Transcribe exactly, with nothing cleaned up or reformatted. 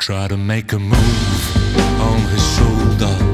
Try to make a move on his shoulder.